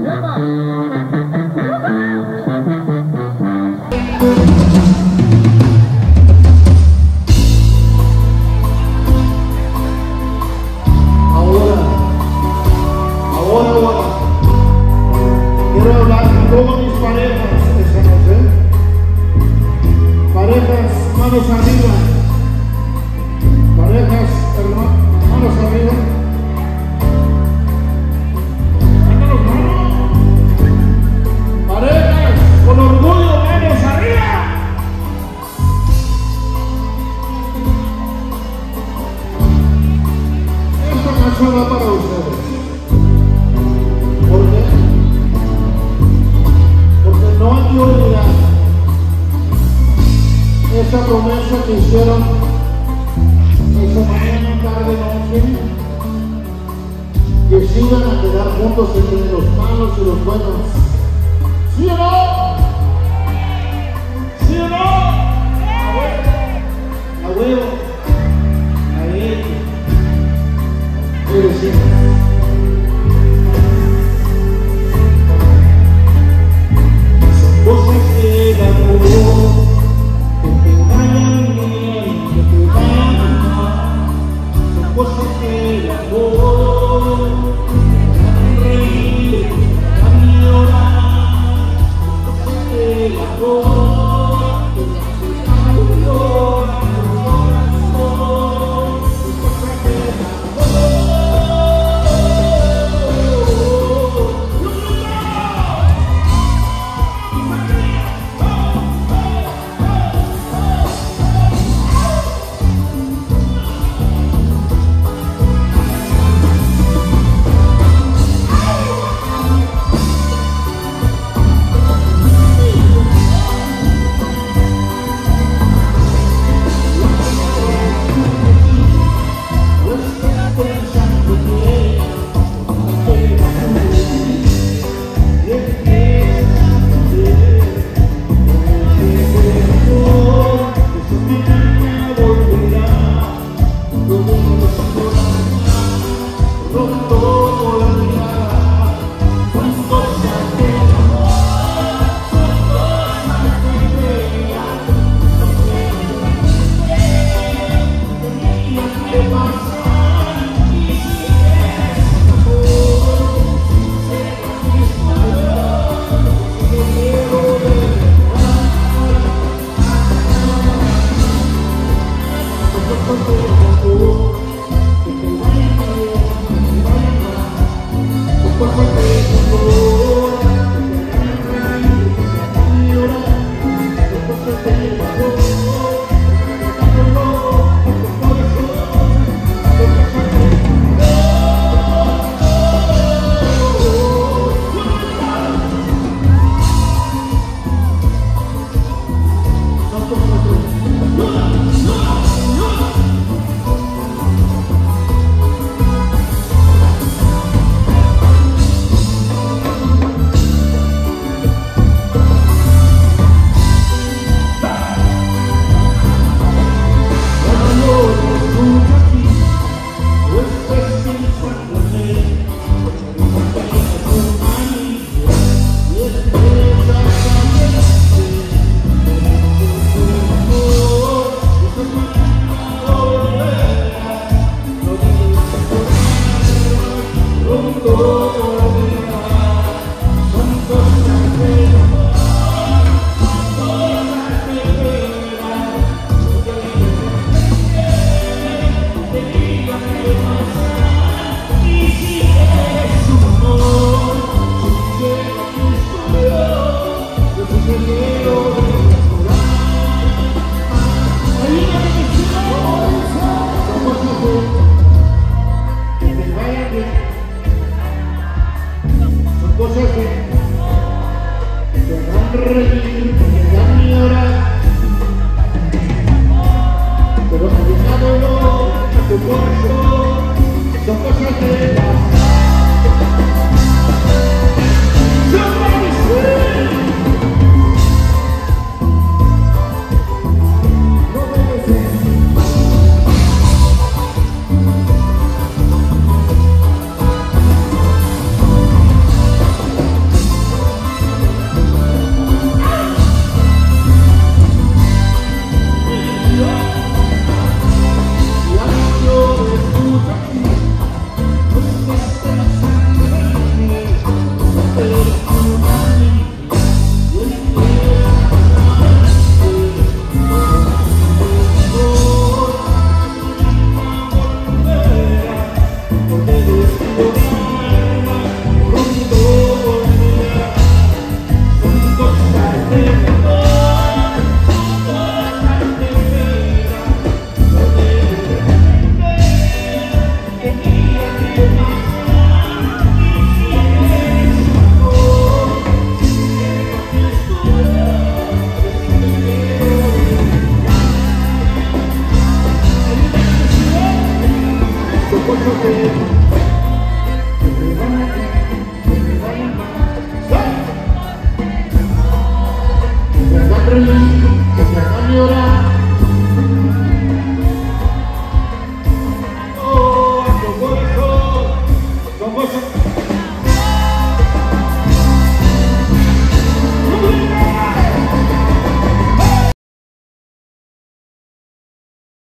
Quiero hablar con todas mis parejas esta noche. Parejas, manos arriba. Parejas, manos arriba. Manos, manos. Parejas, con orgullo, manos arriba. Esta canción va para ustedes. ¿Por qué? Porque no hay que olvidar esa promesa que hicieron esa mañana, tarde, noche, que sigan a quedar juntos entre los malos y los buenos. ¿Sí o no? ¿Sí o no? Abuelo, ahí, ¿qué decimos? Cosas que el amor, que te vayan bien, que te vayan mal, son cosas que el amor, te harán reír, te harán llorar, son cosas que el amor, te harán llorar tu corazón, son cosas que el cosas que te harán reír.